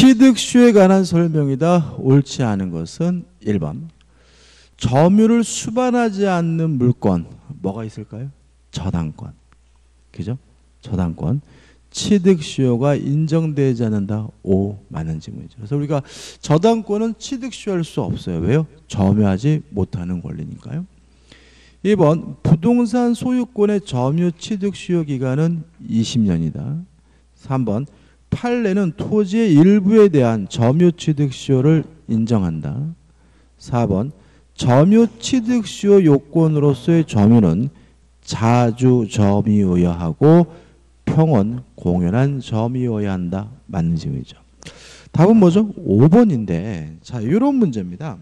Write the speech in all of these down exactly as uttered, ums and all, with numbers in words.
취득수요에 관한 설명이다. 옳지 않은 것은 일 번. 점유를 수반하지 않는 물건. 뭐가 있을까요? 저당권. 그죠? 저당권. 취득수요가 인정되지 않는다. 오. 맞는 질문이죠. 그래서 우리가 저당권은 취득수요할 수 없어요. 왜요? 점유하지 못하는 권리니까요. 이 번. 부동산 소유권의 점유 취득수요 기간은 이십 년이다. 삼 번. 판례는 토지의 일부에 대한 점유 취득수요를 인정한다. 사 번. 점유 취득수요 요건으로서의 점유는 자주 점유여야 하고 평원 공연한 점유여야 한다. 맞는 질문이죠. 답은 뭐죠? 오 번인데 자, 이런 문제입니다.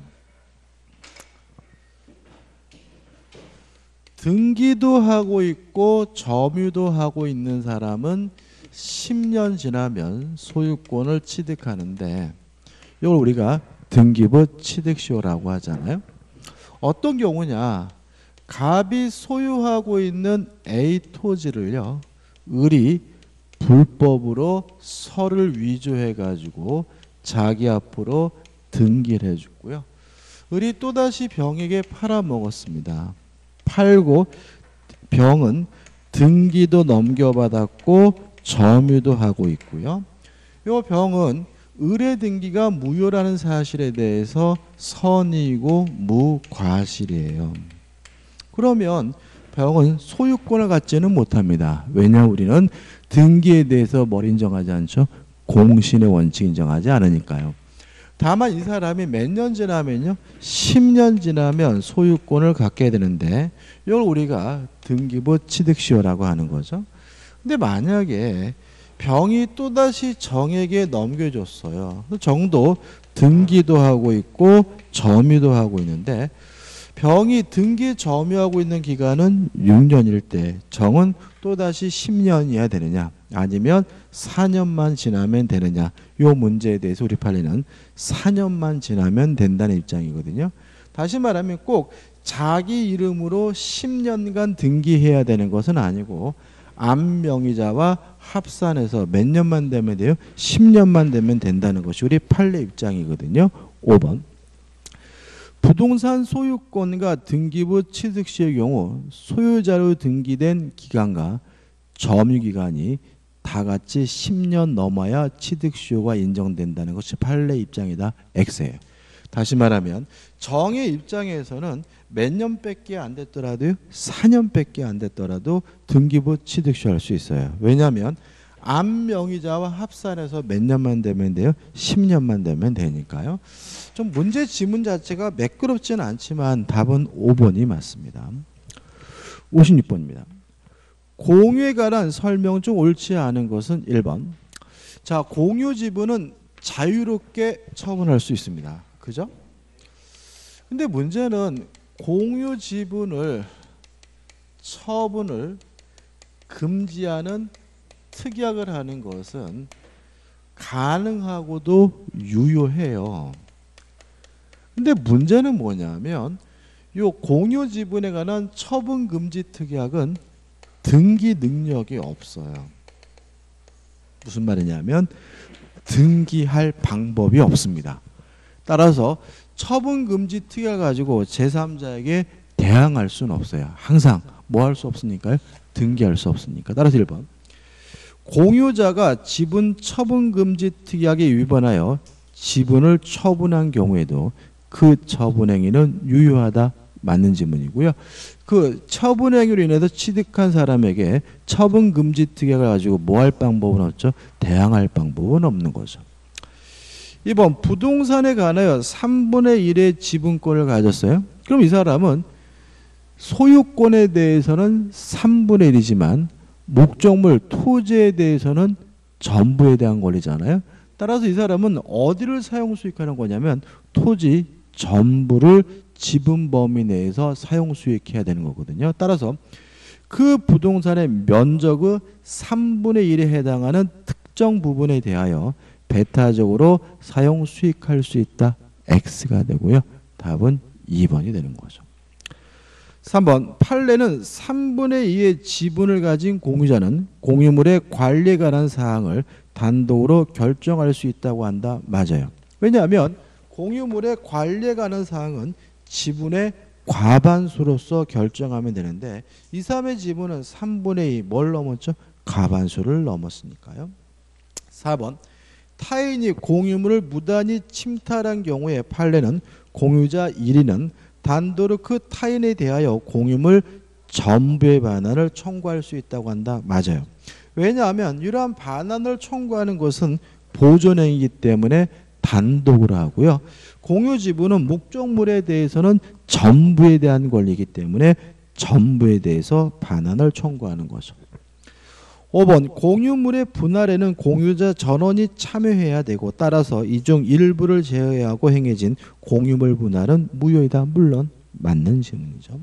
등기도 하고 있고 점유도 하고 있는 사람은 십 년 지나면 소유권을 취득하는데 이걸 우리가 등기부 취득수요라고 하잖아요. 어떤 경우냐? 갑이 소유하고 있는 A 토지를요, 을이 불법으로 서를 위조해 가지고 자기 앞으로 등기를 해줬고요. 을이 또다시 병에게 팔아먹었습니다. 팔고 병은 등기도 넘겨받았고 점유도 하고 있고요. 이 병은 을의 등기가 무효라는 사실에 대해서 선이고 무과실이에요. 그러면 병은 소유권을 갖지는 못합니다. 왜냐? 우리는 등기에 대해서 뭘 인정하지 않죠? 공신의 원칙 인정하지 않으니까요. 다만 이 사람이 몇 년 지나면요? 십 년 지나면 소유권을 갖게 되는데 이걸 우리가 등기부 취득수요라고 하는 거죠. 근데 만약에 병이 또다시 정에게 넘겨줬어요. 정도 등기도 하고 있고 점유도 하고 있는데 병이 등기 점유하고 있는 기간은 육 년일 때 정은 또다시 십 년이어야 되느냐 아니면 사 년만 지나면 되느냐, 이 문제에 대해서 우리 판례는 사 년만 지나면 된다는 입장이거든요. 다시 말하면 꼭 자기 이름으로 십 년간 등기해야 되는 것은 아니고 암명의자와 합산해서 몇 년만 되면 돼요? 십 년만 되면 된다는 것이 우리 판례 입장이거든요. 오 번. 부동산 소유권과 등기부 취득시의 경우 소유자로 등기된 기간과 점유기간이 다 같이 십 년 넘어야 취득수요가 인정된다는 것이 판례 입장이다. X예요. 다시 말하면 정의 입장에서는 몇 년밖에 안 됐더라도 사 년밖에 안 됐더라도 등기부 취득수요 할 수 있어요. 왜냐하면 암명의자와 합산해서 몇 년만 되면 돼요? 십 년만 되면 되니까요. 좀 문제 지문 자체가 매끄럽지는 않지만 답은 오 번이 맞습니다. 오십육 번입니다. 공유에 관한 설명 중 옳지 않은 것은 일 번. 자, 공유 지분은 자유롭게 처분할 수 있습니다. 그죠? 근데 문제는 공유 지분을 처분을 금지하는 특약을 하는 것은 가능하고도 유효해요. 근데 문제는 뭐냐면 이 공유 지분에 관한 처분 금지 특약은 등기 능력이 없어요. 무슨 말이냐면 등기할 방법이 없습니다. 따라서 처분 금지 특약 가지고 제삼자에게 대항할 수는 없어요. 항상 뭐 할 수 없으니까요? 등기할 수 없으니까. 따라서 일 번. 공유자가 지분 처분 금지 특약에 위반하여 지분을 처분한 경우에도 그 처분 행위는 유효하다. 맞는 질문이고요. 그 처분 행위로 인해서 취득한 사람에게 처분 금지 특약을 가지고 뭐 할 방법은 없죠? 대항할 방법은 없는 거죠. 이 번. 부동산에 관하여 삼분의 일의 지분권을 가졌어요. 그럼 이 사람은 소유권에 대해서는 삼분의 일이지만 목적물 토지에 대해서는 전부에 대한 권리잖아요. 따라서 이 사람은 어디를 사용 수익하는 거냐면 토지 전부를 지분 범위 내에서 사용 수익해야 되는 거거든요. 따라서 그 부동산의 면적의 삼분의 일에 해당하는 특정 부분에 대하여 배타적으로 사용 수익할 수 있다. X가 되고요. 답은 이 번이 되는 거죠. 삼 번. 판례는 삼분의 이의 지분을 가진 공유자는 공유물의 관리에 관한 사항을 단독으로 결정할 수 있다고 한다. 맞아요. 왜냐하면 공유물의 관리에 관한 사항은 지분의 과반수로서 결정하면 되는데 이, 삼의 지분은 삼분의 이 뭘 넘었죠? 과반수를 넘었으니까요. 사 번 타인이 공유물을 무단히 침탈한 경우에 판례는 공유자 일 위는 단도로 그 타인에 대하여 공유물 전부의 반환을 청구할 수 있다고 한다. 맞아요. 왜냐하면 이러한 반환을 청구하는 것은 보존행위이기 때문에 단독으로 하고요. 공유 지분은 목적물에 대해서는 전부에 대한 권리이기 때문에 전부에 대해서 반환을 청구하는 거죠. 오 번 공유물의 분할에는 공유자 전원이 참여해야 되고 따라서 이 중 일부를 제외하고 행해진 공유물 분할은 무효이다. 물론 맞는 질문이죠.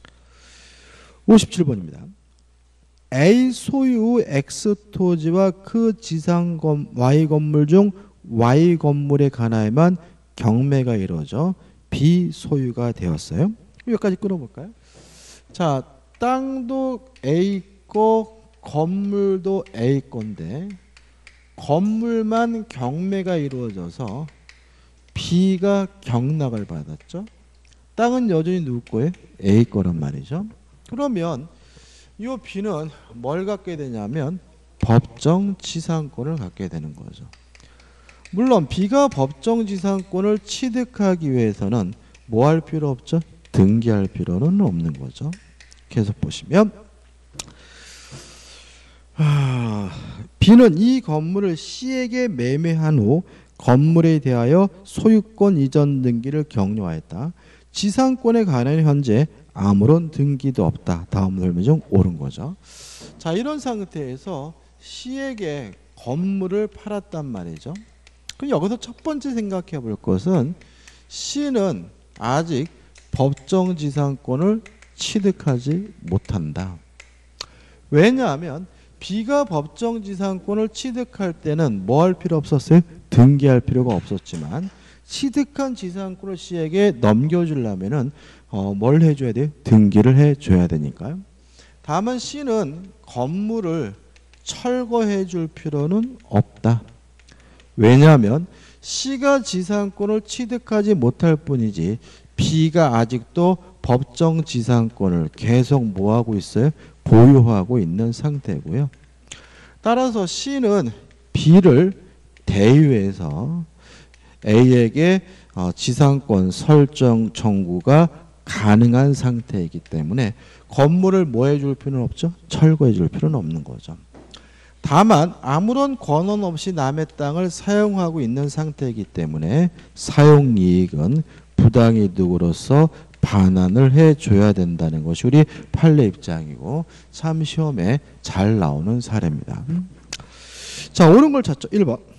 오십칠 번입니다. A 소유 X 토지와 그 지상 Y 건물 중 Y 건물에 관하여만 경매가 이루어져 B 소유가 되었어요. 여기까지 끌어볼까요? 자, 땅도 A 거, 건물도 A 건데 건물만 경매가 이루어져서 B가 경락을 받았죠. 땅은 여전히 누구 거예요? A 거란 말이죠. 그러면 이 B는 뭘 갖게 되냐면 법정 지상권을 갖게 되는 거죠. 물론 B가 법정 지상권을 취득하기 위해서는 뭐 할 필요 없죠? 등기할 필요는 없는 거죠. 계속 보시면 아, B는 이 건물을 C에게 매매한 후 건물에 대하여 소유권 이전 등기를 격려하였다. 지상권에 관한 현재 아무런 등기도 없다. 다음 설명 중 옳은 거죠. 자, 이런 상태에서 C에게 건물을 팔았단 말이죠. 그럼 여기서 첫 번째 생각해 볼 것은 C는 아직 법정 지상권을 취득하지 못한다. 왜냐하면 B가 법정 지상권을 취득할 때는 뭐 할 필요 없었어요? 등기할 필요가 없었지만 취득한 지상권을 C에게 넘겨주려면은 어, 뭘 해줘야 돼요? 등기를 해줘야 되니까요. 다만 C는 건물을 철거해 줄 필요는 없다. 왜냐하면 C가 지상권을 취득하지 못할 뿐이지 B가 아직도 법정 지상권을 계속 뭐하고 있어요? 보유하고 있는 상태고요. 따라서 C는 B를 대유해서 A에게 어, 지상권 설정 청구가 가능한 상태이기 때문에 건물을 뭐 해줄 필요는 없죠? 철거해 줄 필요는 없는 거죠. 다만 아무런 권한 없이 남의 땅을 사용하고 있는 상태이기 때문에 사용이익은 부당이득으로서 반환을 해줘야 된다는 것이 우리 판례 입장이고 참 시험에 잘 나오는 사례입니다. 자, 옳은 걸 찾죠. 일 번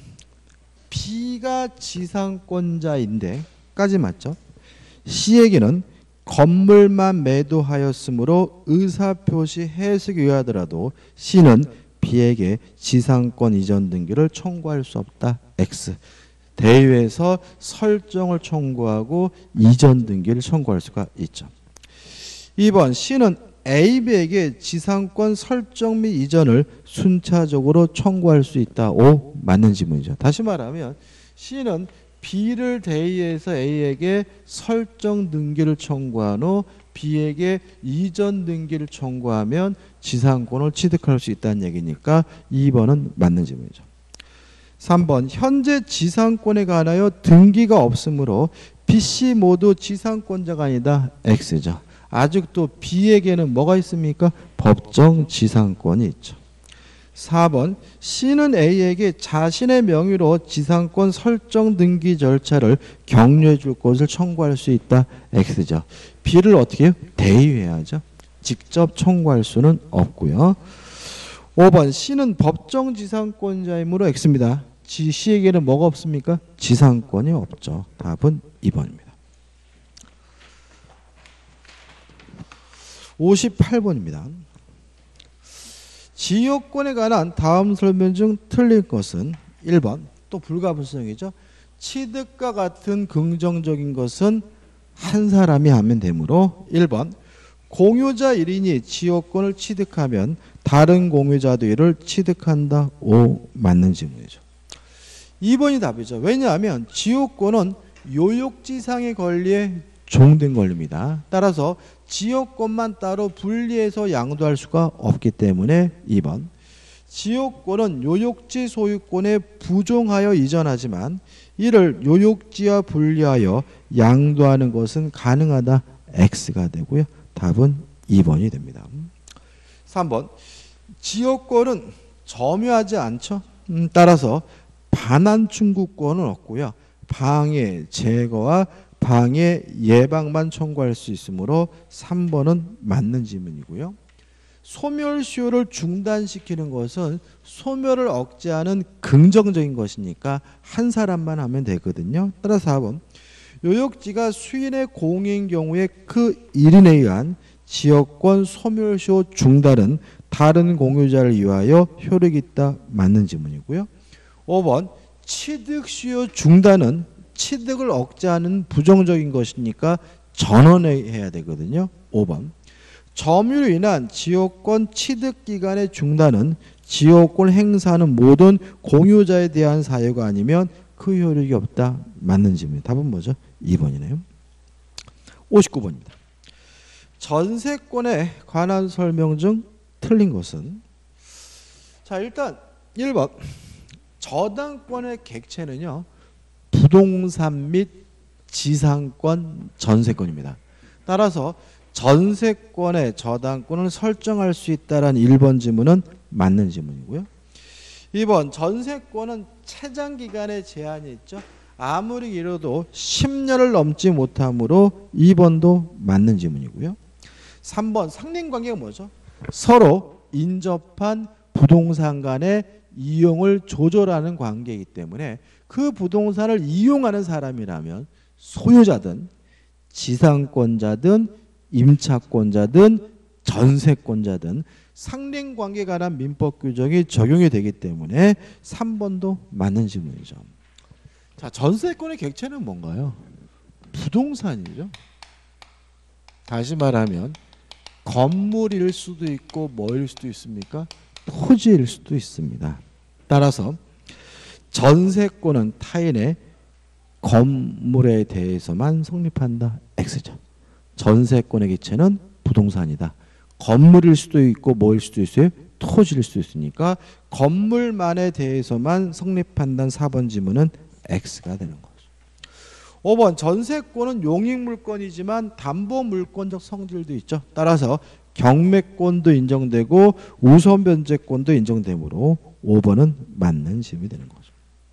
B가 지상권자인데 까지 맞죠? C에게는 건물만 매도하였으므로 의사표시 해석에 의하더라도 C는 B에게 지상권 이전 등기를 청구할 수 없다. X. 대유에서 설정을 청구하고 이전 등기를 청구할 수가 있죠. 이 번 C는 A, B에게 지상권 설정 및 이전을 순차적으로 청구할 수 있다. O. 맞는 지문이죠. 다시 말하면 C는 B를 대의해서 A에게 설정 등기를 청구한 후 B에게 이전 등기를 청구하면 지상권을 취득할 수 있다는 얘기니까 이 번은 맞는 질문이죠. 삼 번 현재 지상권에 관하여 등기가 없으므로 B, C 모두 지상권자가 아니다. X죠. 아직도 B에게는 뭐가 있습니까? 법정 지상권이 있죠. 사 번 C는 A에게 자신의 명의로 지상권 설정 등기 절차를 격려해 줄 것을 청구할 수 있다. X죠. B를 어떻게 해요? 대의해야죠. 직접 청구할 수는 없고요. 오 번 C는 법정 지상권자이므로 X입니다. C에게는 뭐가 없습니까? 지상권이 없죠. 답은 이 번입니다. 오십팔 번입니다. 지역권에 관한 다음 설명 중 틀린 것은 일 번 또 불가분성이죠. 취득과 같은 긍정적인 것은 한 사람이 하면 되므로 일 번 공유자 일 인이 지역권을 취득하면 다른 공유자도 이를 취득한다. O 맞는 질문이죠. 이 번이 답이죠. 왜냐하면 지역권은 요역지상의 권리에 종된 권리입니다. 따라서 지역권만 따로 분리해서 양도할 수가 없기 때문에 이 번. 지역권은 요역지 소유권에 부종하여 이전하지만 이를 요역지와 분리하여 양도하는 것은 가능하다. X가 되고요. 답은 이 번이 됩니다. 삼 번. 지역권은 점유하지 않죠. 음, 따라서 반환 충구권은 없고요. 방해, 제거와 방해, 예방만 청구할 수 있으므로 삼 번은 맞는 질문이고요. 소멸시효를 중단시키는 것은 소멸을 억제하는 긍정적인 것이니까 한 사람만 하면 되거든요. 따라서 사 번. 요역지가 수인의 공인 경우에 그 일 인에 의한 지역권 소멸시효 중단은 다른 공유자를 위하여 효력이 있다. 맞는 질문이고요. 오 번. 취득시효 중단은 취득을 억제하는 부정적인 것이니까 전원해야 되거든요. 오 번. 점유로 인한 지역권 취득 기간의 중단은 지역권 행사하는 모든 공유자에 대한 사유가 아니면 그 효력이 없다. 맞는 질문. 답은 뭐죠? 이 번이네요. 오십구 번입니다. 전세권에 관한 설명 중 틀린 것은? 자, 일단 일 번. 저당권의 객체는요. 부동산 및 지상권, 전세권입니다. 따라서 전세권의 저당권을 설정할 수 있다는 일 번 질문은 맞는 질문이고요. 이 번. 전세권은 채장기간에 제한이 있죠. 아무리 길어도 십 년을 넘지 못하므로 이 번도 맞는 질문이고요. 삼 번. 상린관계가 뭐죠? 서로 인접한 부동산 간의 이용을 조절하는 관계이기 때문에 그 부동산을 이용하는 사람이라면 소유자든 지상권자든 임차권자든 전세권자든 상린관계에 관한 민법 규정이 적용이 되기 때문에 삼 번도 맞는 질문이죠. 자, 전세권의 객체는 뭔가요? 부동산이죠. 다시 말하면 건물일 수도 있고 뭐일 수도 있습니까? 토지일 수도 있습니다. 따라서 전세권은 타인의 건물에 대해서만 성립한다. X죠. 전세권의 객체는 부동산이다. 건물일 수도 있고 뭐일 수도 있어요? 토지일 수도 있으니까 건물만에 대해서만 성립한다는 사 번 지문은 X가 되는 거죠. 오 번. 전세권은 용익물권이지만 담보물권적 성질도 있죠. 따라서 경매권도 인정되고 우선변제권도 인정되므로 오 번은 맞는 질문이 되는 거죠.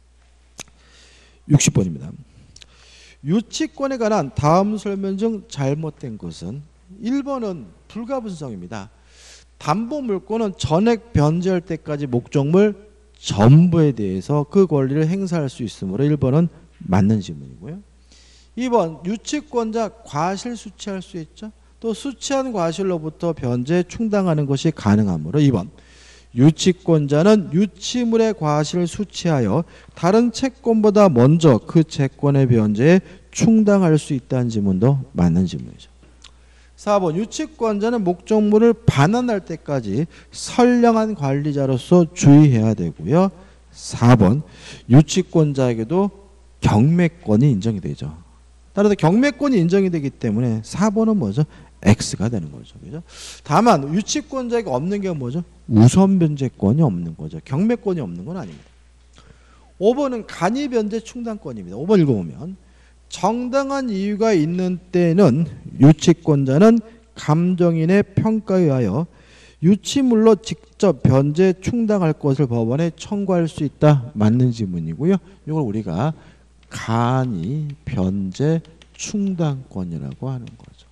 육십 번입니다. 유치권에 관한 다음 설명 중 잘못된 것은? 일 번은 불가분성입니다. 담보물권은 전액 변제할 때까지 목적물 전부에 대해서 그 권리를 행사할 수 있으므로 일 번은 맞는 질문이고요. 이 번. 유치권자 과실 수취할 수 있죠. 또 수취한 과실로부터 변제 충당하는 것이 가능하므로 이 번. 유치권자는 유치물의 과실을 수취하여 다른 채권보다 먼저 그 채권의 변제에 충당할 수 있다는 질문도 맞는 질문이죠. 사 번. 유치권자는 목적물을 반환할 때까지 선량한 관리자로서 주의해야 되고요. 사 번. 유치권자에게도 경매권이 인정이 되죠. 따라서 경매권이 인정이 되기 때문에 사 번은 뭐죠? X가 되는 거죠. 그죠? 다만 유치권자에게 없는 게 뭐죠? 우선변제권이 없는 거죠. 경매권이 없는 건 아닙니다. 오 번은 간이변제 충당권입니다. 오 번 읽어보면 정당한 이유가 있는 때는 유치권자는 감정인의 평가에 의하여 유치물로 직접 변제 충당할 것을 법원에 청구할 수 있다. 맞는 질문이고요. 이걸 우리가 간이 변제 충당권이라고 하는 거죠.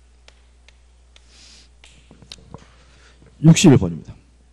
육십일 번입니다.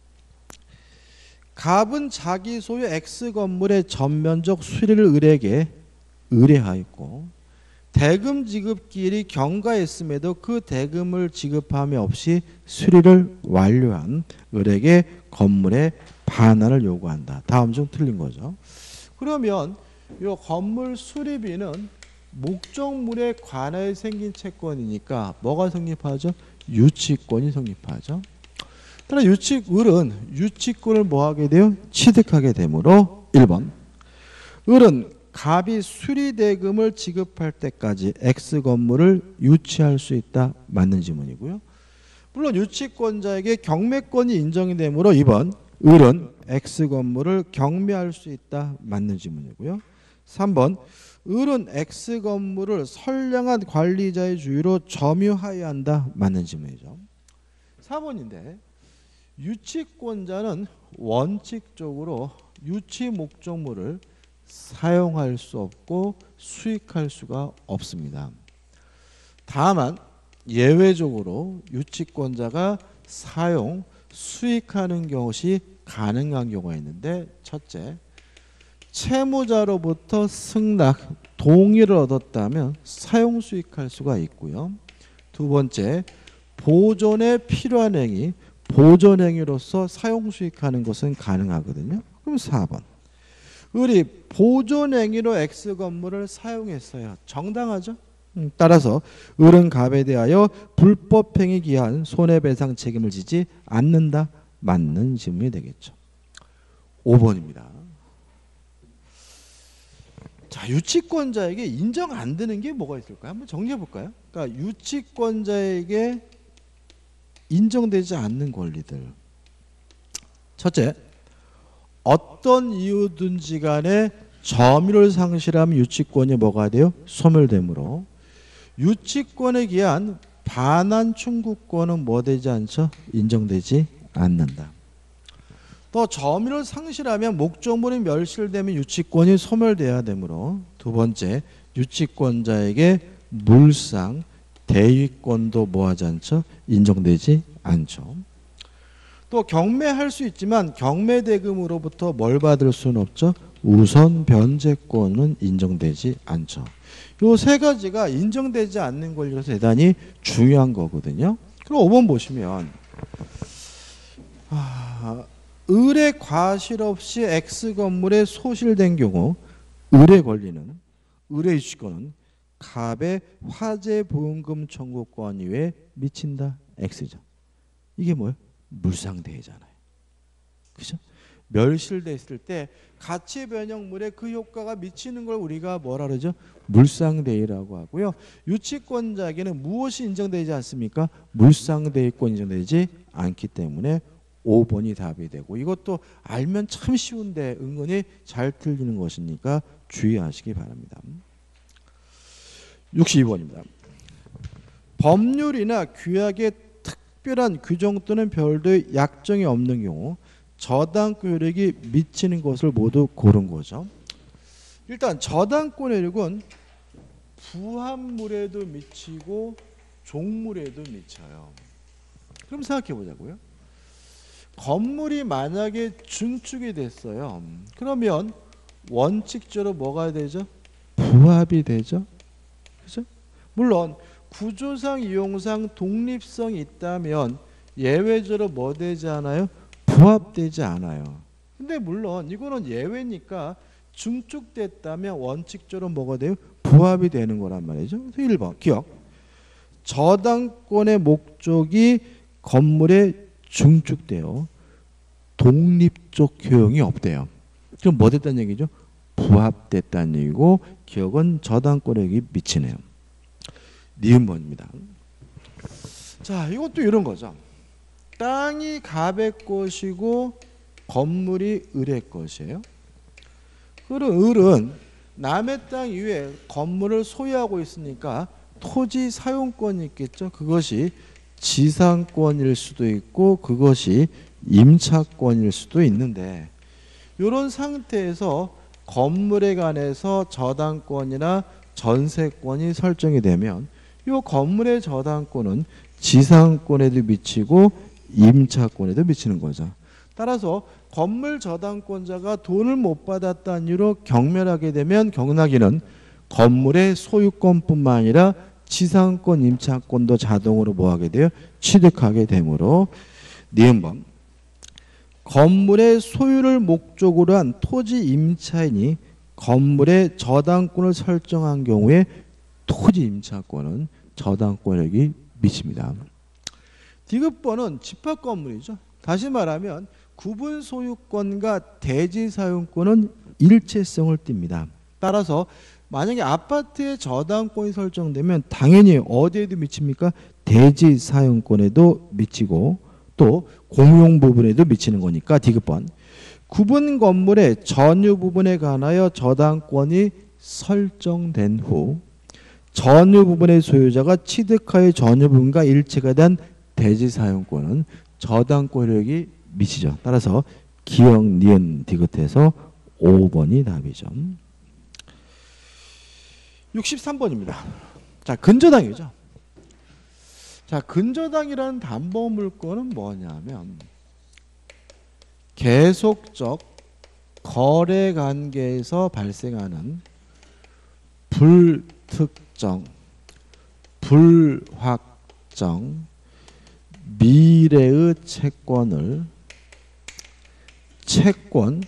갑은 자기 소유 X 건물의 전면적 수리를 을에게 의뢰하였고 대금 지급 기일이 경과했음에도 그 대금을 지급함이 없이 수리를 완료한 을에게 건물의 반환을 요구한다. 다음 중 틀린 거죠. 그러면 이 건물 수리비는 목적물에 관하여 생긴 채권이니까 뭐가 성립하죠? 유치권이 성립하죠. 따라 유치, 을은 유치권을 뭐하게 돼요? 취득하게 되므로 일 번 을은 갑이 수리대금을 지급할 때까지 X 건물을 유치할 수 있다. 맞는 지문이고요. 물론 유치권자에게 경매권이 인정이 되므로 이 번 을은 X 건물을 경매할 수 있다. 맞는 지문이고요. 삼 번 을은 X 건물을 선량한 관리자의 주의로 점유하여야 한다. 맞는 지문이죠. 사 번인데 유치권자는 원칙적으로 유치 목적물을 사용할 수 없고 수익할 수가 없습니다. 다만 예외적으로 유치권자가 사용, 수익하는 것이 가능한 경우가 있는데 첫째, 채무자로부터 승낙, 동의를 얻었다면 사용 수익할 수가 있고요. 두 번째, 보존에 필요한 행위, 보존 행위로서 사용 수익하는 것은 가능하거든요. 그럼 사 번. 을이 보존 행위로 X 건물을 사용했어요. 정당하죠? 음, 따라서 을은 갑에 대하여 불법 행위 기한 손해배상 책임을 지지 않는다. 맞는 질문이 되겠죠. 오 번입니다. 자, 유치권자에게 인정 안 되는 게 뭐가 있을까요? 한번 정리해 볼까요? 그러니까 유치권자에게 인정되지 않는 권리들. 첫째, 어떤 이유든지 간에 점유를 상실하면 유치권이 뭐가 돼요? 소멸되므로 유치권에 기한 반환 청구권은 뭐 되지 않죠? 인정되지 않는다. 또 점유를 상실하면 목적물이 멸실되면 유치권이 소멸돼야 되므로 두 번째, 유치권자에게 물상, 대위권도 뭐하지 않죠? 인정되지 않죠. 또 경매할 수 있지만 경매대금으로부터 뭘 받을 수는 없죠? 우선 변제권은 인정되지 않죠. 이 세 가지가 인정되지 않는 권리라서 대단히 중요한 거거든요. 그럼 오 번 보시면 아, 을의 과실 없이 X 건물에 소실된 경우 을의 권리는 을의 유치권은 갑의 화재 보험금 청구권 이외에 미친다. X죠. 이게 뭐예요? 물상대해잖아요. 그죠? 멸실됐을 때 가치 변형물에 그 효과가 미치는 걸 우리가 뭐라 그러죠? 물상대의라고 하고요. 유치권자에게는 무엇이 인정되지 않습니까? 물상대의권 인정되지 않기 때문에 오 번이 답이 되고 이것도 알면 참 쉬운데 은근히 잘 틀리는 것이니까 주의하시기 바랍니다. 육십이 번입니다. 법률이나 규약에 특별한 규정 또는 별도의 약정이 없는 경우 저당권 효력이 미치는 것을 모두 고른 거죠. 일단 저당권 효력은 부합물에도 미치고 종물에도 미쳐요. 그럼 생각해 보자고요. 건물이 만약에 증축이 됐어요. 그러면 원칙적으로 뭐가 되죠? 부합이 되죠. 그죠? 물론 구조상 이용상 독립성이 있다면 예외적으로 뭐 되지 않아요? 부합되지 않아요. 근데 물론 이거는 예외니까 증축됐다면 원칙적으로 뭐가 돼요? 부합이 되는 거란 말이죠. 그래서 일 번 기억. 저당권의 목적이 건물에 증축돼요. 독립적 효용이 없대요. 그럼 뭐 됐다는 얘기죠? 부합됐다는 얘기고 기억은 저당권에게 미치네요. 니은 번입니다. 자, 이것도 이런 거죠. 땅이 갑의 것이고 건물이 을의 것이에요. 그럼 을은 남의 땅 이외에 건물을 소유하고 있으니까 토지 사용권이 있겠죠. 그것이 지상권일 수도 있고 그것이 임차권일 수도 있는데 이런 상태에서 건물에 관해서 저당권이나 전세권이 설정이 되면 이 건물의 저당권은 지상권에도 미치고 임차권에도 미치는 거죠. 따라서 건물 저당권자가 돈을 못 받았다는 이유로 경멸하게 되면 경락인은 건물의 소유권뿐만 아니라 지상권, 임차권도 자동으로 뭐하게 돼요? 취득하게 되므로 니은번 건물의 소유를 목적으로 한 토지 임차인이 건물의 저당권을 설정한 경우에 토지 임차권은 저당권력이 미칩니다. 디귿번은 집합 건물이죠. 다시 말하면 구분 소유권과 대지 사용권은 일체성을 띱니다. 따라서 만약에 아파트의 저당권이 설정되면 당연히 어디에도 미칩니까? 대지 사용권에도 미치고 또 공용 부분에도 미치는 거니까 디귿번. 구분 건물의 전유 부분에 관하여 저당권이 설정된 후 전유 부분의 소유자가 취득하여 전유 부분과 일체가 된 대지 사용권은 저당권 효력이 미치죠. 따라서 기역, 니은, 디귿에서 오 번이 답이죠. 육십삼 번입니다. 자, 근저당이죠. 자, 근저당이라는 담보 물건은 뭐냐면 계속적 거래 관계에서 발생하는 불특정, 불확정, 미래의 채권을 채권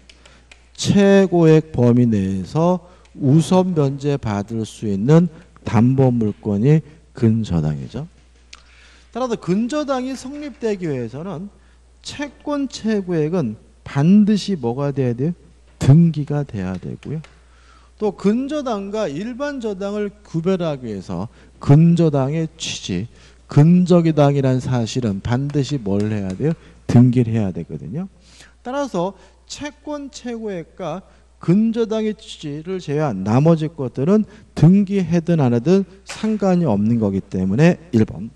최고액 범위 내에서 우선 변제받을 수 있는 담보 물건이 근저당이죠. 따라서 근저당이 성립되기 위해서는 채권 최고액은 반드시 뭐가 돼야 돼요? 등기가 돼야 되고요. 또 근저당과 일반 저당을 구별하기 위해서 근저당의 취지, 근저기당이라는 사실은 반드시 뭘 해야 돼요? 등기를 해야 되거든요. 따라서 채권 최고액과 근저당의 취지를 제외한 나머지 것들은 등기하든 안 하든 상관이 없는 거기 때문에 일 번.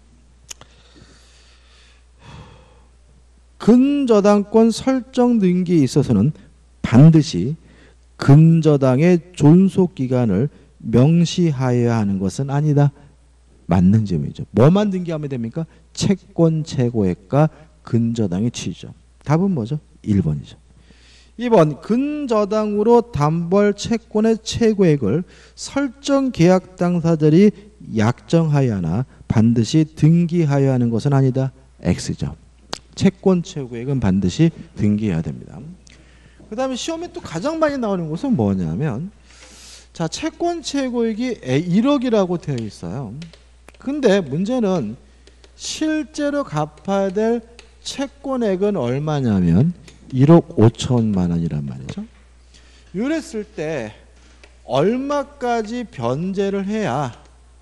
근저당권 설정 등기에 있어서는 반드시 근저당의 존속기간을 명시하여야 하는 것은 아니다. 맞는 점이죠. 뭐만 등기하면 됩니까? 채권 최고액과 근저당의 취지죠. 답은 뭐죠? 일 번이죠. 이 번 근저당으로 담보할 채권의 최고액을 설정 계약 당사자들이 약정하여야 하나 반드시 등기하여야 하는 것은 아니다. X죠. 채권 최고액은 반드시 등기해야 됩니다. 그 다음에 시험에 또 가장 많이 나오는 것은 뭐냐면 자, 채권 최고액이 일억이라고 되어 있어요. 근데 문제는 실제로 갚아야 될 채권액은 얼마냐면 일억 오천만 원이란 말이죠. 이랬을 때 얼마까지 변제를 해야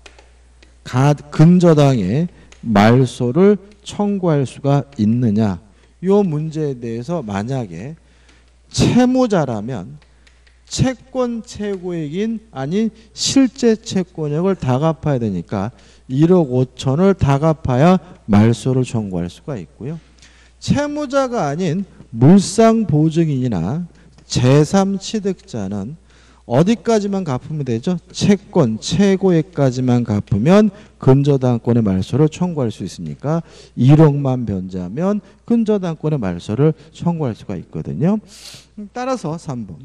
근저당의 말소를 청구할 수가 있느냐. 이 문제에 대해서 만약에 채무자라면 채권 최고액인 아닌 실제 채권액을 다 갚아야 되니까 일억 오천을 다 갚아야 말소를 청구할 수가 있고요. 채무자가 아닌 물상보증인이나 제삼 취득자는 어디까지만 갚으면 되죠? 채권 최고액까지만 갚으면 근저당권의 말소를 청구할 수 있으니까 일억만 변제하면 근저당권의 말소를 청구할 수가 있거든요. 따라서 삼 번.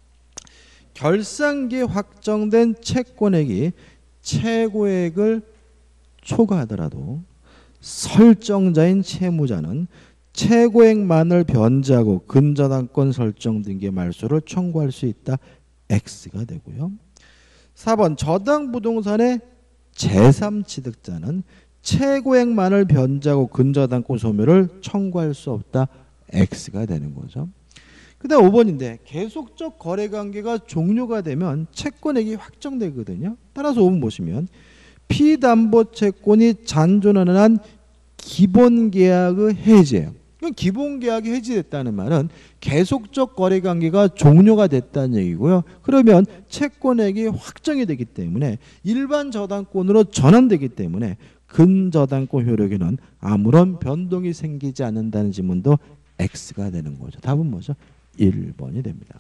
결산기에 확정된 채권액이 최고액을 초과하더라도 설정자인 채무자는 최고액만을 변제하고 근저당권 설정 등기의 말소를 청구할 수 있다. X가 되고요. 사 번 저당 부동산의 제삼 취득자는 최고액만을 변제하고 근저당권 소멸을 청구할 수 없다. X가 되는 거죠. 그 다음 오 번인데 계속적 거래관계가 종료가 되면 채권액이 확정되거든요. 따라서 오 번 보시면 피담보채권이 잔존하는 한 기본계약의 해지예요. 기본계약이 해지됐다는 말은 계속적 거래관계가 종료가 됐다는 얘기고요. 그러면 채권액이 확정이 되기 때문에 일반 저당권으로 전환되기 때문에 근저당권 효력에는 아무런 변동이 생기지 않는다는 지문도 X가 되는 거죠. 답은 뭐죠? 일 번이 됩니다.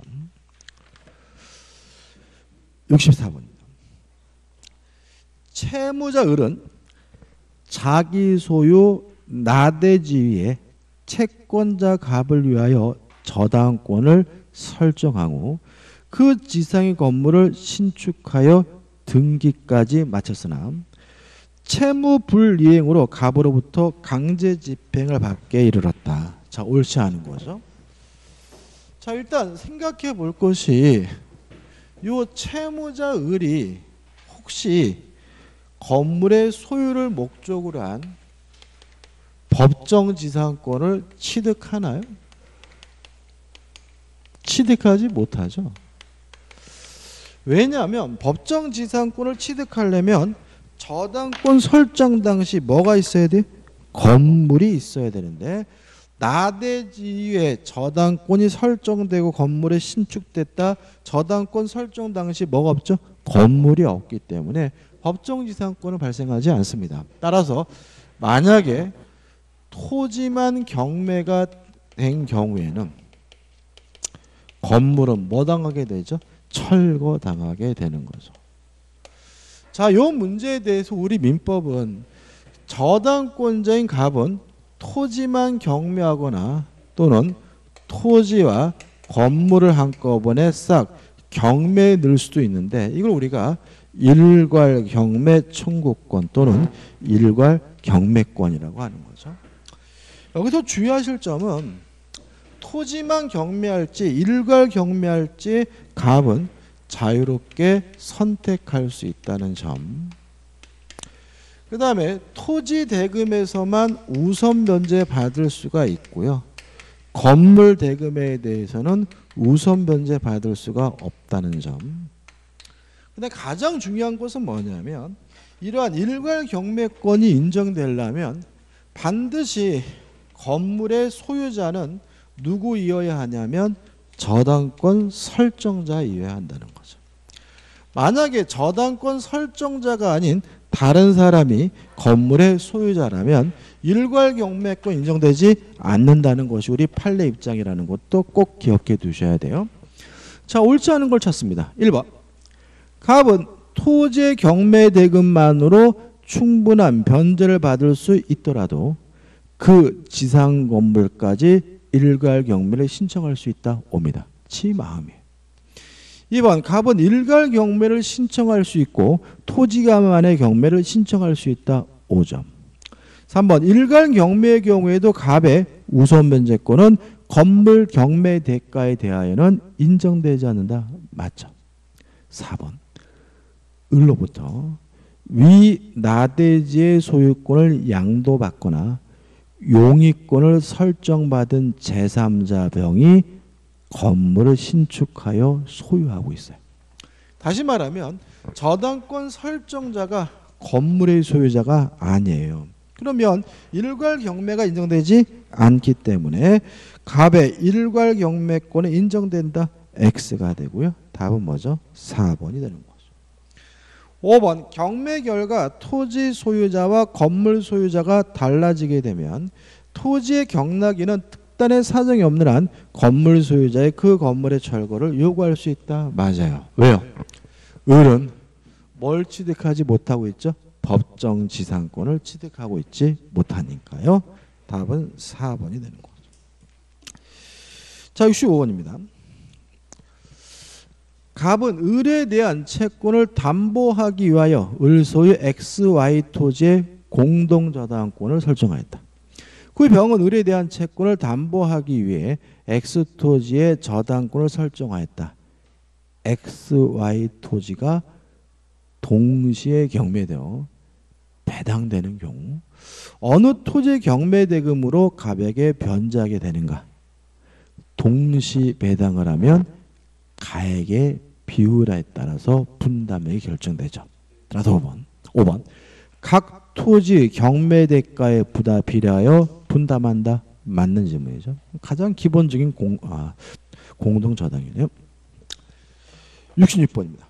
육십사 번입니다. 채무자 을은 자기 소유 나대지위에 채권자 갑을 위하여 저당권을 설정하고 그 지상의 건물을 신축하여 등기까지 마쳤으나 채무 불이행으로 갑으로부터 강제 집행을 받게 이르렀다. 자, 옳지 않은 거죠. 자, 일단 생각해 볼 것이 요 채무자 을이 혹시 건물의 소유를 목적으로 한 법정지상권을 취득하나요? 취득하지 못하죠. 왜냐하면 법정지상권을 취득하려면 저당권 설정 당시 뭐가 있어야 돼? 건물이 있어야 되는데 나대지위에 저당권이 설정되고 건물이 신축됐다. 저당권 설정 당시 뭐가 없죠? 건물이 없기 때문에 법정지상권은 발생하지 않습니다. 따라서 만약에 토지만 경매가 된 경우에는 건물은 뭐 당하게 되죠? 철거당하게 되는 거죠. 자, 이 문제에 대해서 우리 민법은 저당권자인 갑은 토지만 경매하거나 또는 토지와 건물을 한꺼번에 싹 경매에 넣을 수도 있는데 이걸 우리가 일괄 경매 청구권 또는 일괄 경매권이라고 하는 거죠. 여기서 주의하실 점은 토지만 경매할지 일괄 경매할지 갑은 자유롭게 선택할 수 있다는 점. 그 다음에 토지 대금에서만 우선 변제 받을 수가 있고요. 건물 대금에 대해서는 우선 변제 받을 수가 없다는 점. 근데 가장 중요한 것은 뭐냐면 이러한 일괄 경매권이 인정되려면 반드시 건물의 소유자는 누구이어야 하냐면 저당권 설정자이어야 한다는 거죠. 만약에 저당권 설정자가 아닌 다른 사람이 건물의 소유자라면 일괄 경매권 인정되지 않는다는 것이 우리 판례 입장이라는 것도 꼭 기억해 두셔야 돼요. 자, 옳지 않은 걸 찾습니다. 일 번. 갑은 토지의 경매 대금만으로 충분한 변제를 받을 수 있더라도 그 지상 건물까지 일괄 경매를 신청할 수 있다 옵니다. 지 마음이에요. 이 번. 갑은 일괄 경매를 신청할 수 있고 토지가만의 경매를 신청할 수 있다 오 점. 삼 번. 일괄 경매의 경우에도 갑의 우선 변제권은 건물 경매 대가에 대하여는 인정되지 않는다. 맞죠? 사 번. 을로부터 위 나대지의 소유권을 양도받거나 용의권을 설정받은 제삼자 병이 건물을 신축하여 소유하고 있어요. 다시 말하면 저당권 설정자가 건물의 소유자가 아니에요. 그러면 일괄 경매가 인정되지 않기 때문에 갑의 일괄 경매권은 인정된다. X가 되고요. 답은 뭐죠? 사 번이 되는 거죠. 오 번. 경매 결과 토지 소유자와 건물 소유자가 달라지게 되면 토지의 경락인은 특단의 사정이 없는 한 건물 소유자의 그 건물의 철거를 요구할 수 있다. 맞아요. 왜요? 을은 뭘 취득하지 못하고 있죠? 법정 지상권을 취득하고 있지 못하니까요. 답은 사 번이 되는 거죠. 자, 육십오 번입니다. 갑은 을에 대한 채권을 담보하기 위하여 을 소유 엑스 와이 토지의 공동저당권을 설정하였다. 그 병은 을에 대한 채권을 담보하기 위해 X 토지의 저당권을 설정하였다. 엑스 와이 토지가 동시에 경매되어 배당되는 경우 어느 토지 경매대금으로 갑에게 변제하게 되는가? 동시 배당을 하면 가액의 비율에 따라서 분담액이 결정되죠. 따라서 오 번. 오 번. 각 토지 경매 대가에 부담 비례하여 분담한다. 맞는 질문이죠. 가장 기본적인 공, 아, 공동저당이네요. 육십육 번입니다.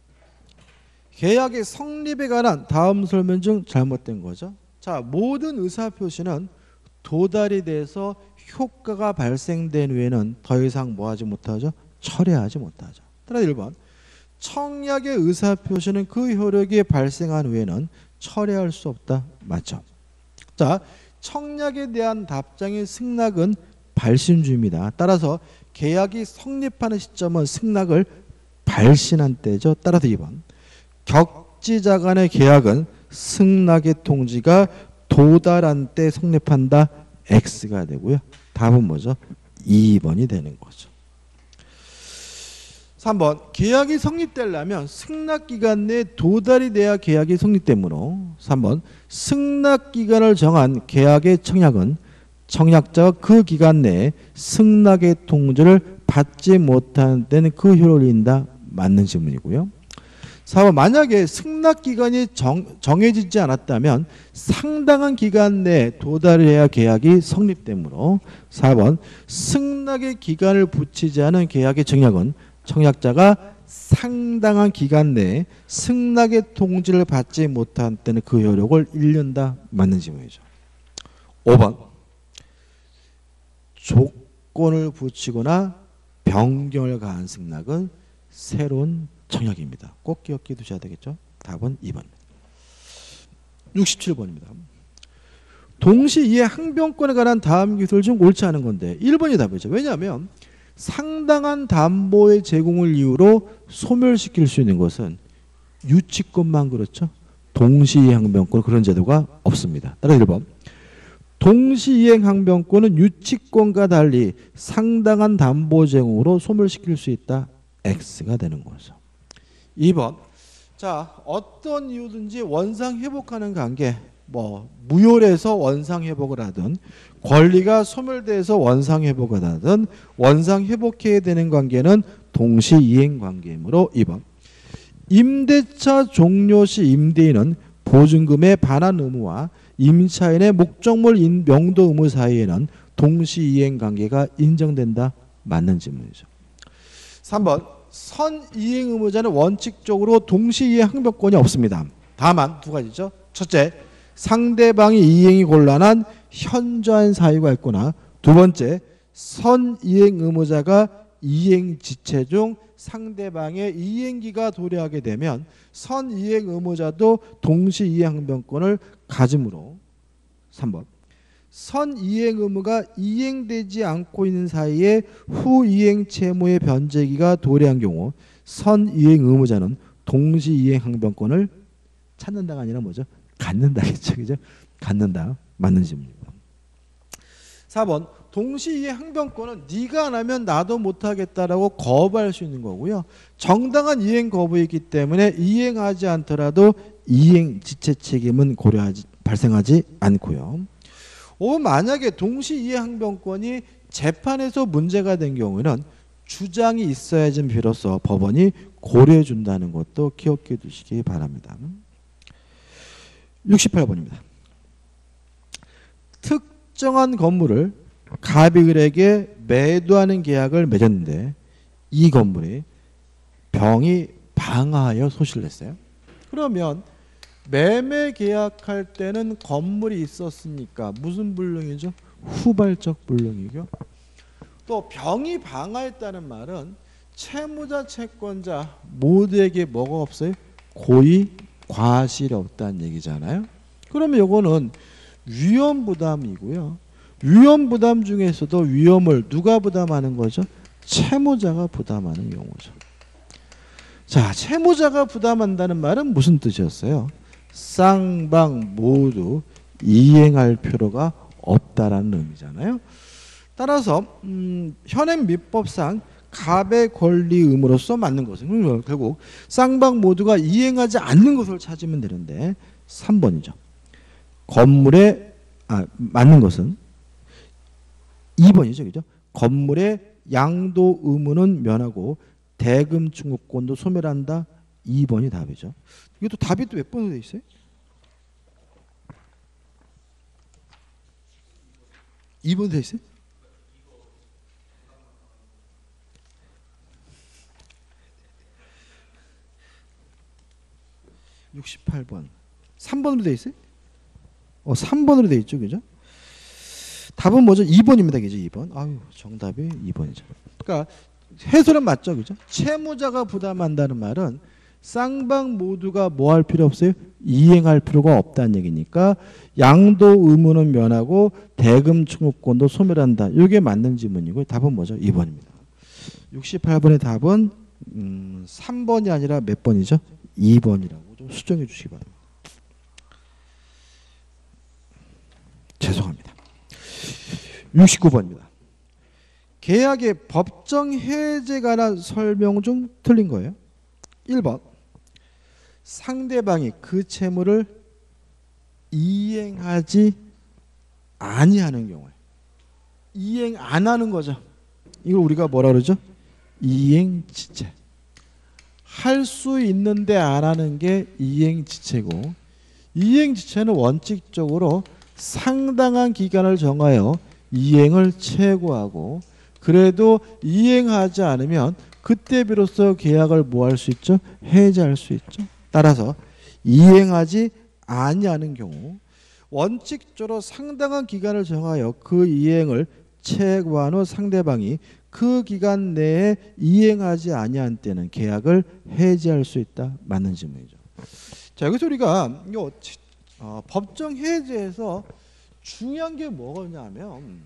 계약의 성립에 관한 다음 설명 중 잘못된 거죠. 자, 모든 의사표시는 도달이 돼서 효과가 발생된 후에는 더 이상 뭐하지 못하죠? 철회하지 못하죠. 따라 일 번. 청약의 의사표시는 그 효력이 발생한 후에는 철회할 수 없다. 맞죠? 자, 청약에 대한 답장의 승낙은 발신주입니다. 따라서 계약이 성립하는 시점은 승낙을 발신한 때죠. 따라서 이 번. 격지자 간의 계약은 승낙의 통지가 도달한 때 성립한다. X가 되고요. 답은 뭐죠? 이 번이 되는 거죠. 삼 번 계약이 성립되려면 승낙기간 내에 도달이 돼야 계약이 성립되므로 삼 번 승낙기간을 정한 계약의 청약은 청약자가 그 기간 내에 승낙의 통지를 받지 못하는 데는 그 효력을 잃는다. 맞는 질문이고요. 사 번 만약에 승낙기간이 정, 정해지지 않았다면 상당한 기간 내에 도달해야 계약이 성립되므로 사 번 승낙의 기간을 붙이지 않은 계약의 청약은 청약자가 상당한 기간 내에 승낙의 통지를 받지 못한 때는 그 효력을 잃는다. 맞는 질문이죠. 오 번 조건을 붙이거나 변경을 가한 승낙은 새로운 청약입니다. 꼭 기억해 두셔야 되겠죠. 답은 이 번입니다. 육십칠 번입니다. 동시이해 항변권에 관한 다음 기술 중 옳지 않은 건데 일 번이 답이죠. 왜냐하면 상당한 담보의 제공을 이유로 소멸시킬 수 있는 것은 유치권만 그렇죠. 동시이행 항변권 그런 제도가 없습니다. 따라 일 번 동시이행 항변권은 유치권과 달리 상당한 담보 제공으로 소멸시킬 수 있다. X가 되는 거죠. 이 번 자 어떤 이유든지 원상 회복하는 관계 뭐 무효래서 원상 회복을 하든 권리가 소멸돼서 원상 회복을 하든 원상 회복해야 되는 관계는 동시이행 관계이므로 이 번 임대차 종료 시 임대인은 보증금의 반환 의무와 임차인의 목적물 명도 의무 사이에는 동시이행 관계가 인정된다. 맞는 질문이죠. 삼 번 선이행 의무자는 원칙적으로 동시이행 항변권이 없습니다. 다만 두 가지죠. 첫째 상대방이 이행이 곤란한 현저한 사유가 있거나 두 번째 선이행 의무자가 이행 지체 중 상대방의 이행기가 도래하게 되면 선이행 의무자도 동시이행 항변권을 가지므로 삼 번 선이행 의무가 이행되지 않고 있는 사이에 후이행 채무의 변제기가 도래한 경우 선이행 의무자는 동시이행 항변권을 찾는다가 아니라 뭐죠? 갖는다겠죠. 그죠? 갖는다. 맞는 질문입니다. 사 번 동시이행 항변권은 네가 안 하면 나도 못하겠다라고 거부할 수 있는 거고요. 정당한 이행 거부이기 때문에 이행하지 않더라도 이행 지체 책임은 고려하지 발생하지 않고요. 오 만약에 동시이행 항변권이 재판에서 문제가 된 경우에는 주장이 있어야지 비로소 법원이 고려해 준다는 것도 기억해 두시기 바랍니다. 육십팔 번입니다. 특정한 건물을 갑이을에게 매도하는 계약을 맺었는데 이 건물이 병이 방화하여 소실을 냈어요. 그러면 매매 계약할 때는 건물이 있었으니까 무슨 불능이죠? 후발적 불능이고 또 병이 방화했다는 말은 채무자 채권자 모두에게 뭐가 없어요? 고의 과실이 없다는 얘기잖아요. 그러면 이거는 위험 부담이고요. 위험 부담 중에서도 위험을 누가 부담하는 거죠? 채무자가 부담하는 경우죠. 자, 채무자가 부담한다는 말은 무슨 뜻이었어요? 쌍방 모두 이행할 필요가 없다라는 의미잖아요. 따라서 음, 현행 민법상 갑의 권리 의무로서 맞는 것은 결국 쌍방 모두가 이행하지 않는 것을 찾으면 되는데 삼 번이죠. 건물에 아, 맞는 것은 이 번이죠. 그죠? 건물의 양도 의무는 면하고 대금 충고권도 소멸한다. 이 번이 답이죠. 이것도 답이 또 몇 번으로 돼 있어요? 이 번으로 돼 있어요? 육십팔 번. 삼 번으로 돼 있어요? 어, 삼 번으로 돼 있죠. 그죠? 답은 뭐죠? 이 번입니다. 그죠? 이 번. 아유, 정답이 이 번이죠. 그러니까 해설은 맞죠. 그죠? 채무자가 부담한다는 말은 쌍방 모두가 뭐 할 필요 없어요? 이행할 필요가 없다는 얘기니까 양도 의무는 면하고 대금 충고권도 소멸한다. 이게 맞는 질문이고 답은 뭐죠? 이 번입니다. 육십팔 번의 답은 음, 삼 번이 아니라 몇 번이죠? 이 번이라고 좀 수정해 주시기 바랍니다. 죄송합니다. 육십구 번입니다. 계약의 법정 해제에 관한 설명 중 틀린 거예요. 일 번 상대방이 그 채무를 이행하지 아니하는 경우에 이행 안 하는 거죠. 이걸 우리가 뭐라 그러죠? 이행지체. 할 수 있는데 안 하는 게 이행지체고, 이행지체는 원칙적으로 상당한 기간을 정하여 이행을 최고하고, 그래도 이행하지 않으면 그때 비로소 계약을 뭐 할 수 있죠? 해지할 수 있죠. 따라서 이행하지 아니하는 경우, 원칙적으로 상당한 기간을 정하여 그 이행을 최고한 후 상대방이 그 기간 내에 이행하지 아니한 때는 계약을 해지할 수 있다. 맞는 질문이죠. 자, 여기서 우리가 요 어, 법정 해지에서 중요한 게 뭐냐면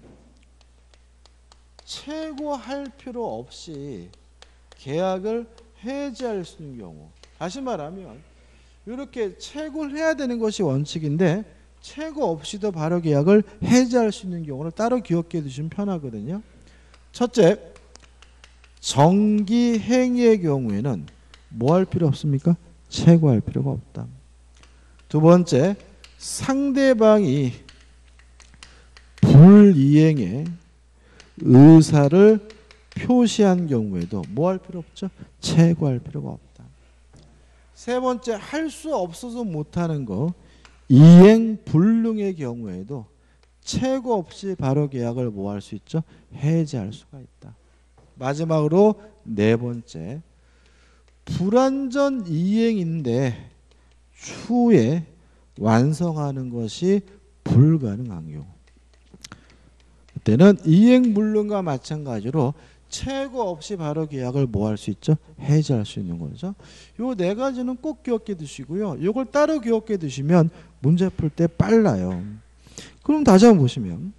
최고할 필요 없이 계약을 해지할 수 있는 경우, 다시 말하면 이렇게 최고를 해야 되는 것이 원칙인데 최고 없이도 바로 계약을 해지할 수 있는 경우를 따로 기억해 두시면 편하거든요. 첫째, 정기 행위의 경우에는 뭐 할 필요 없습니까? 최고할 필요가 없다. 두 번째, 상대방이 불이행의 의사를 표시한 경우에도 뭐 할 필요 없죠? 최고할 필요가 없다. 세 번째, 할 수 없어서 못하는 거, 이행 불능의 경우에도 최고 없이 바로 계약을 뭐 할 수 있죠? 해지할 수가 있다. 마지막으로 네 번째, 불완전 이행인데 추후에 완성하는 것이 불가능한 경우, 그때는 이행 불능과 마찬가지로 최고 없이 바로 계약을 뭐 할 수 있죠? 해지할 수 있는 거죠. 요 네 가지는 꼭 기억해 두시고요. 요걸 따로 기억해 두시면 문제 풀 때 빨라요. 그럼 다시 한번 보시면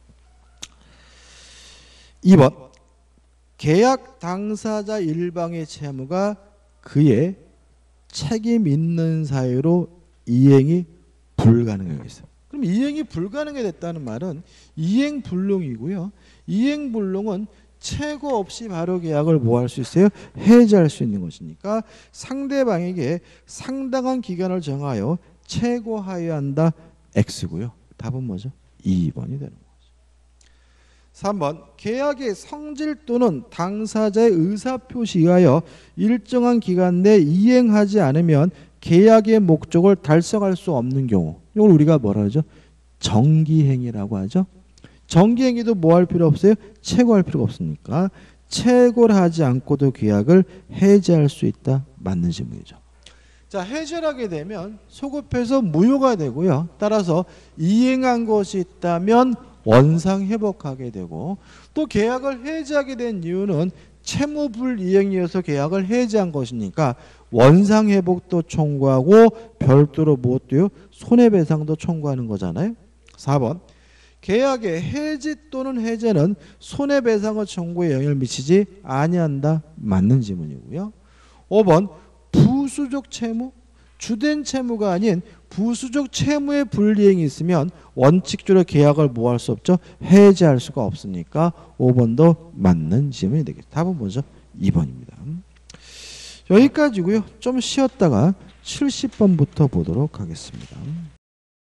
이 번, 계약 당사자 일방의 채무가 그의 책임 있는 사유로 이행이 불가능하게 있어요. 그럼 이행이 불가능하게 됐다는 말은 이행 불능이고요. 이행 불능은 최고 없이 바로 계약을 뭐 할 수 있어요? 해지할 수 있는 것이니까 상대방에게 상당한 기간을 정하여 최고하여야 한다. X고요. 답은 뭐죠? 이 번이 되는 거죠. 삼 번, 계약의 성질 또는 당사자의 의사표시에 의하여 일정한 기간 내 이행하지 않으면 계약의 목적을 달성할 수 없는 경우, 이걸 우리가 뭐라 하죠? 정기행위라고 하죠. 정기행위도 뭐 할 필요 없어요? 최고할 필요가 없으니까 최고를 하지 않고도 계약을 해지할 수 있다. 맞는 질문이죠. 자, 해지를 하게 되면 소급해서 무효가 되고요. 따라서 이행한 것이 있다면 원상 회복하게 되고, 또 계약을 해지하게 된 이유는 채무 불이행이어서 계약을 해지한 것이니까 원상 회복도 청구하고 별도로 무엇도요? 손해배상도 청구하는 거잖아요. 사 번, 계약의 해지 또는 해제는 손해배상의 청구에 영향을 미치지 아니한다. 맞는 질문이고요. 오 번, 부수적 채무, 주된 채무가 아닌 부수적 채무의 불이행이 있으면 원칙적으로 계약을 뭐 할 수 없죠? 해지할 수가 없으니까 오 번도 맞는 질문이 되겠죠. 답은 뭐죠? 이 번입니다. 여기까지고요. 좀 쉬었다가 칠십 번부터 보도록 하겠습니다.